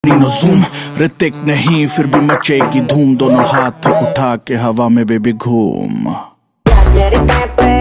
Nino zoom Hrithik नहीं फिर भी मचेगी धूम, दोनों हाथ उठा के हवा में बेबी घूम।